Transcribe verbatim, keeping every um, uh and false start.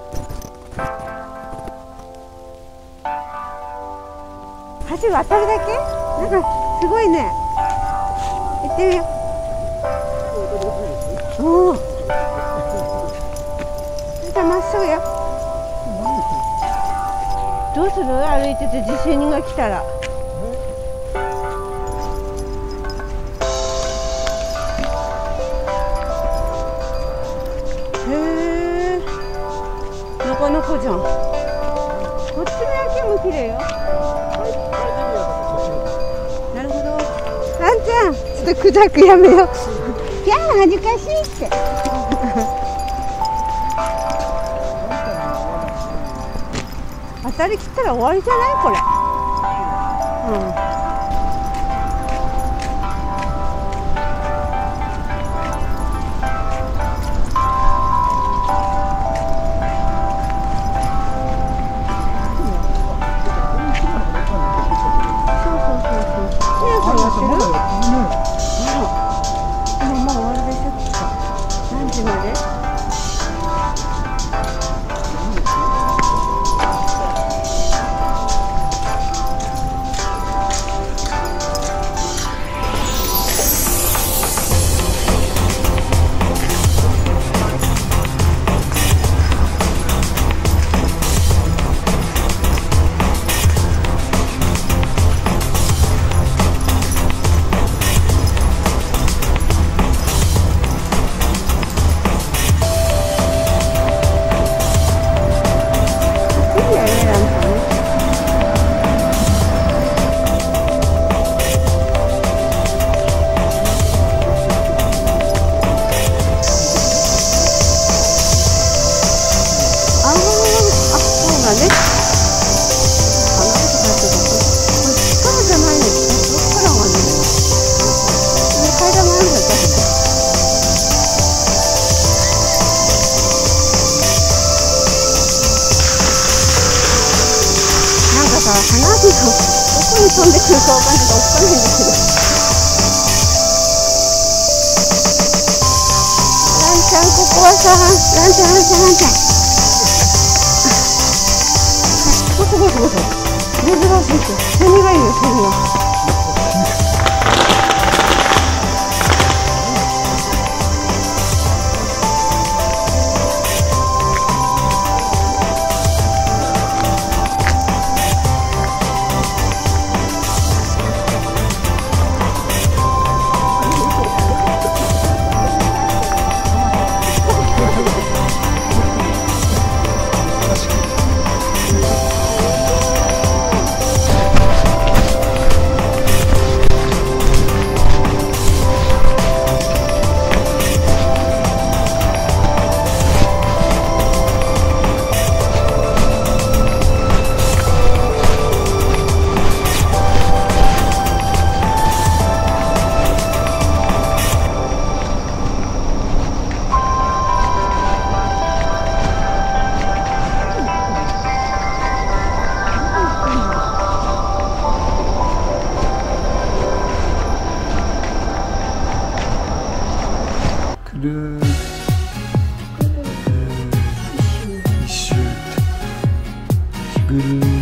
橋渡るだけ？なんかすごいね。行ってみよう。おお。じゃあまっすぐよ。どうする？歩いてて地震が来たら。へえ。なかなかじゃん。こっちの夜景も綺麗よ。なるほど。あんちゃん、ちょっとクジャクやめよう。いやー恥ずかしいって。当たり切ったら終わりじゃないこれ。うん。花火がどこに飛んでくるかわかんないからおっかないんだけど。ランちゃん、ここはさ、ランちゃん、ランちゃん、ランちゃん。すごいすごいすごい。珍しいって。セミがいるよ、セミが。 くる一周一周ぐるー